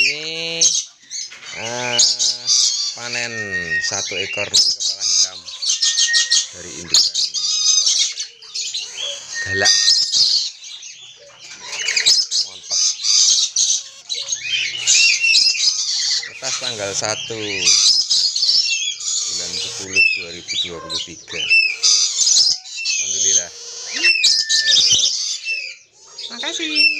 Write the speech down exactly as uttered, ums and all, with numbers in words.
ini uh, panen satu ekor kepala hitam dari indukan galak. Mantap. Letas tanggal satu bulan sepuluh dua ribu dua puluh tiga. Alhamdulillah. Makasih.